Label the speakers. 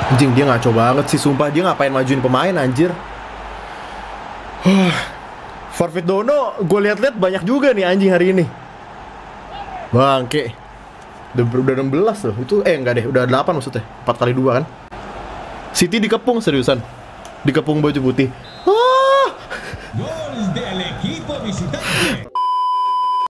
Speaker 1: Anjing, dia ngaco banget sih, sumpah. Dia ngapain majuin pemain, anjir. Forfeit Dono, gue liat-liat banyak juga nih anjing hari ini. Bangke. Udah 16 loh. Itu, enggak deh, udah 8 maksudnya. 4 kali 2 kan. City dikepung, seriusan. Dikepung baju putih.